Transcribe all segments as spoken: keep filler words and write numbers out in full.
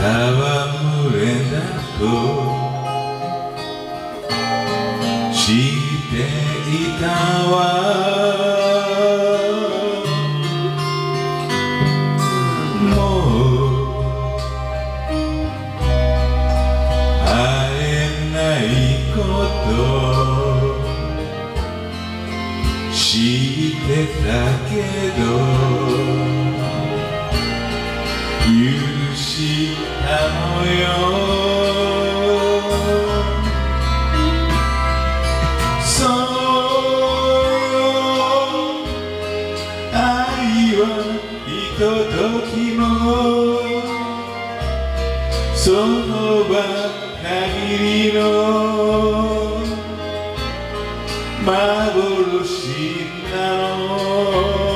戯れだと知っていたわ。もう会えないこと知ってたけど許したのよ。そうよ、愛はひとときもその場限りの幻なの。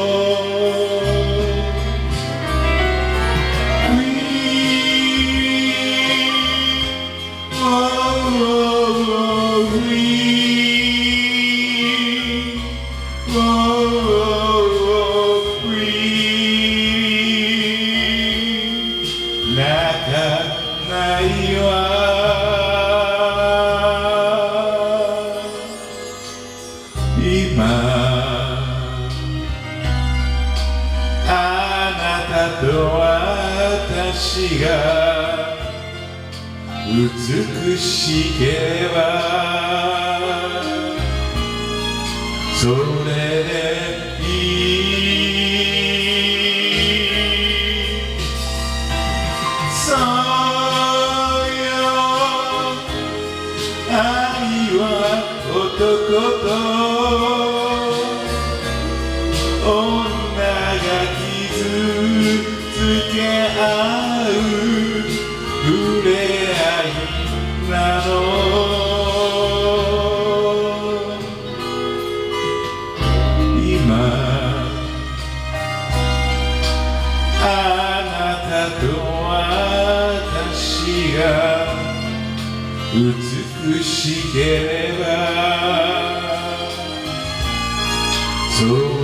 泣かないわ。今あなたと私が美しければそれでいい。そうよ、愛は男と女が傷つけ合う触れ合いなの。今あなたと私が美しければそう